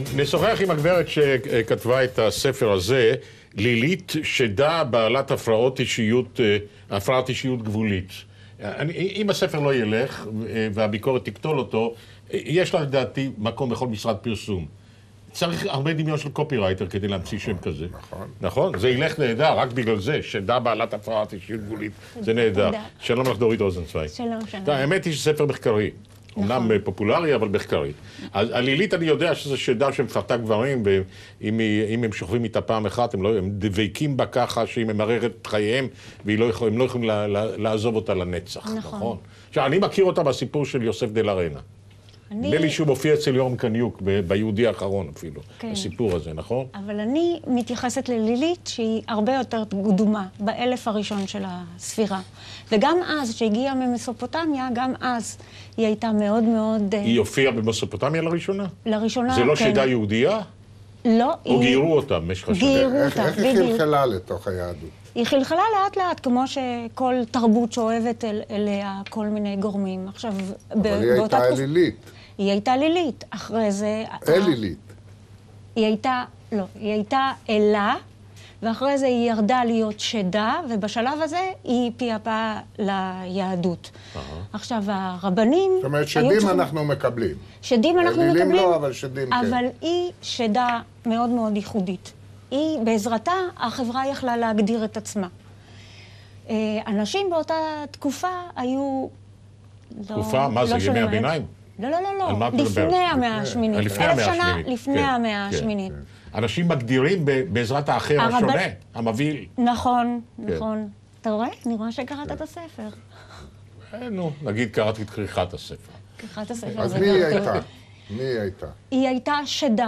נשוחח עם הגברת שכתבה את הספר הזה, לילית שדה, בעלת הפרעת אישיות גבולית. אם הספר לא ילך והביקורת תקטול אותו, יש לה לדעתי מקום בכל משרד פרסום. צריך הרבה דמיון של קופירייטר כדי להמציא שם כזה. נכון. נכון? זה ילך נהדר, רק בגלל זה, שדה בעלת הפרעת אישיות גבולית. זה נהדר. שלום לך דורית רוזנצוויג. שלום. האמת היא שספר מחקרי. אומנם פופולרי, אבל מחקרי. אז הלילית אני יודע שזה שדה שמפתה גברים, ואם הם שוכבים איתה פעם אחת, הם דבקים בה ככה שהיא ממררת את חייהם, והם לא יכולים לעזוב אותה לנצח. נכון. עכשיו, אני מכיר אותה בסיפור של יוסף דה לרנה. נדמה לי שהוא מופיע אצל יורם קניוק, ביהודי האחרון אפילו, הסיפור הזה, נכון? אבל אני מתייחסת ללילית שהיא הרבה יותר קדומה, באלף הראשון של הספירה. וגם אז, שהגיעה ממסופוטמיה, גם אז היא הייתה מאוד מאוד... היא הופיעה במסופוטמיה לראשונה? לראשונה, זה לא כן. שדה יהודייה? לא, או גיירו אותה במשך השדה? גיירו אותה, איך היא חלחלה לתוך היהדות? היא חלחלה לאט לאט, כמו שכל תרבות שואבת אליה כל מיני גורמים. עכשיו, אבל היא הייתה אלילית. היא הייתה לילית. אחרי זה... אלילית. היא הייתה אלה, ואחרי זה היא ירדה להיות שדה, ובשלב הזה היא פייפה ליהדות. עכשיו, הרבנים... זאת אומרת, שדים אנחנו מקבלים. שדים אנחנו מקבלים. אלילים לא, אבל שדים כן. אבל היא שדה מאוד מאוד ייחודית. היא, בעזרתה, החברה יכלה להגדיר את עצמה. אנשים באותה תקופה היו... תקופה? מה זה, ימי הביניים? לא. לפני המאה השמינית. לפני המאה השמינית. לפני המאה השמינית. אנשים מגדירים בעזרת האחר השונה, המבהיל. נכון. אתה רואה? אני רואה שקראת את הספר. נו, נגיד קראתי את כריכת הספר. כריכת הספר. אז מי היא הייתה? היא הייתה שדה.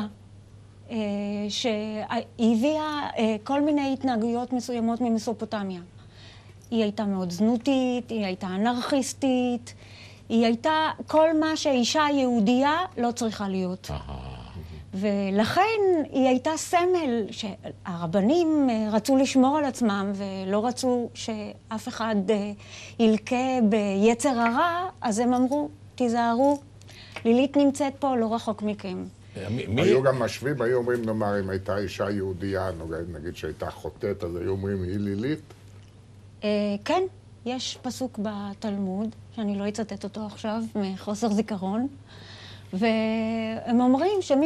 שהביאה כל מיני התנהגויות מסוימות ממסופוטמיה. היא הייתה מאוד זנותית, היא הייתה אנרכיסטית, היא הייתה כל מה שאישה יהודייה לא צריכה להיות. ולכן היא הייתה סמל שהרבנים רצו לשמור על עצמם ולא רצו שאף אחד ילקה ביצר הרע, אז הם אמרו, תיזהרו, לילית נמצאת פה לא רחוק מכם. היו גם משווים, היו אומרים, נאמר, אם הייתה אישה יהודייה, נגיד שהייתה חוטאת, אז היו אומרים, היא לילית? כן, יש פסוק בתלמוד, שאני לא אצטט אותו עכשיו, מחוסר זיכרון, והם אומרים שמי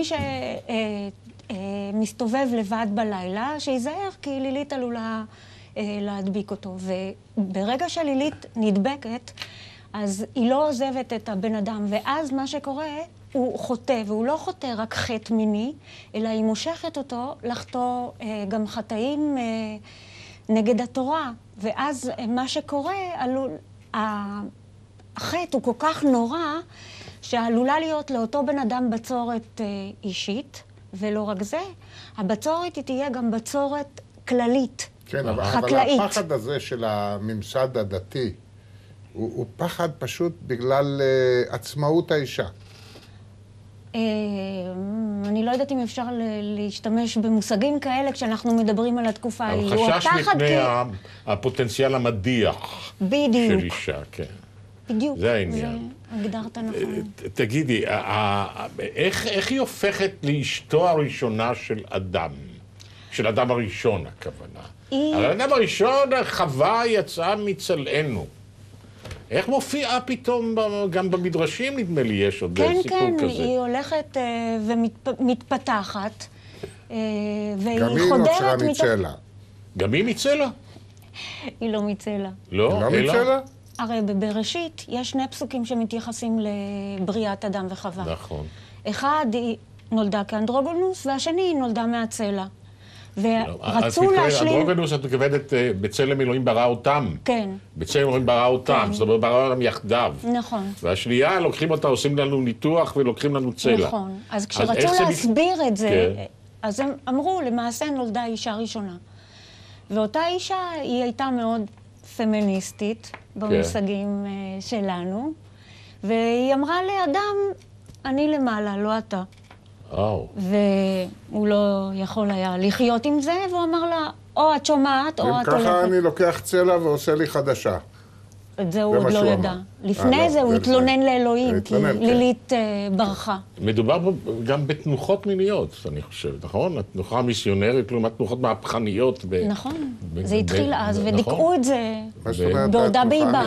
שמסתובב לבד בלילה, שיזהר, כי לילית עלולה להדביק אותו. וברגע שלילית נדבקת, אז היא לא עוזבת את הבן אדם, ואז מה שקורה, הוא חוטא, והוא לא חוטא רק חטא מיני, אלא היא מושכת אותו לחטוא גם חטאים נגד התורה. ואז מה שקורה, החטא הוא כל כך נורא, שעלולה להיות לאותו בן אדם בצורת אישית, ולא רק זה, הבצורת היא תהיה גם בצורת כללית, כן, חקלאית. אבל הפחד הזה של הממסד הדתי, הוא פחד פשוט בגלל עצמאות האישה. אני לא יודעת אם אפשר להשתמש במושגים כאלה כשאנחנו מדברים על התקופה ההיא. חשש מפני הפוטנציאל המדיח של אישה, כן. בדיוק. זה העניין. הגדרת נכון. תגידי, איך היא הופכת לאשתו הראשונה של אדם? של אדם הראשון, הכוונה. האדם הראשון, חווה יצאה מצלענו. איך מופיעה פתאום, גם במדרשים נדמה לי יש עוד סיפור כזה. כן, היא הולכת ומתפתחת, והיא גם היא נוצרה מצלע. גם היא מצלע? היא לא מצלע. לא? היא לא מצלע? הרי בבראשית יש שני פסוקים שמתייחסים לבריאת אדם וחווה. נכון. אחד היא נולדה כאנדרוגונוס, והשני נולדה מהצלע. ורצו להשלים... אנדרוגונוס, את מתכוונת, בצלם אלוהים ברא אותם. כן. בצלם אלוהים ברא אותם, זאת אומרת, ברא אותם יחדיו. נכון. והשנייה, לוקחים אותה, עושים לנו ניתוח ולוקחים לנו צלע. נכון. אז כשרצו להסביר את זה, אז הם אמרו, למעשה נולדה אישה ראשונה. ואותה אישה, היא הייתה מאוד פמיניסטית במושגים שלנו, והיא אמרה לאדם, אני למעלה, לא אתה. והוא לא יכול היה לחיות עם זה, והוא אמר לה, או את שומעת, או את הולכת. אם ככה אני לוקח צלע ועושה לי חדשה. את זה הוא עוד לא ידע. לפני זה הוא התלונן לאלוהים, כי לילית ברחה. מדובר גם בתנוחות מיניות, אני חושב, נכון? התנוחה המיסיונרית, לעומת תנוחות מהפכניות. נכון, זה התחיל אז, ודיכאו את זה בעודה באיבה.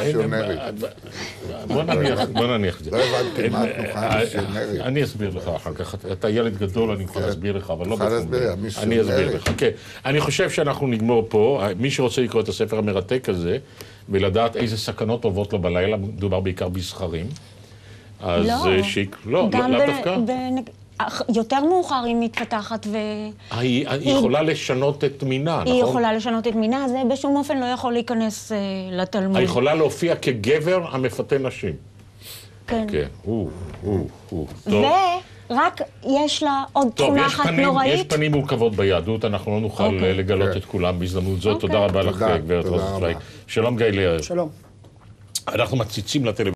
בוא נניח את זה. לא הבנתי מה התנוחה המיסיונרית. אני אסביר לך אחר כך. אתה ילד גדול, אני יכול להסביר לך, אבל לא בתחום. אני אסביר לך, כן. אני חושב שאנחנו נגמור פה. מי שרוצה לקרוא את הספר המרתק הזה, ולדעת איזה סכנות טובות לו בלילה, מדובר בעיקר בזכרים. אז לא, לאו דווקא. יותר מאוחר היא מתפתחת היא יכולה לשנות את מינה, נכון? היא יכולה לשנות את מינה, זה בשום אופן לא יכול להיכנס לתלמוד. היא יכולה להופיע כגבר המפתה נשים. כן. כן, טוב. ורק יש לה עוד תכונה אחת נוראית. יש פנים מורכבות ביהדות, אנחנו לא נוכל לגלות את כולם בהזדמנות זאת. תודה רבה לך, גברת רוזנצוויג. שלום גיא לרר. שלום. אנחנו מציצים לטלוויזיה.